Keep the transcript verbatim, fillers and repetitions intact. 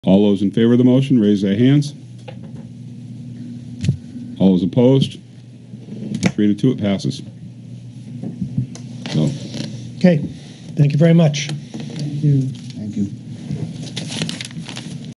All those in favor of the motion, raise their hands. All those opposed? Three to two, it passes. So. Okay, thank you very much. Thank you.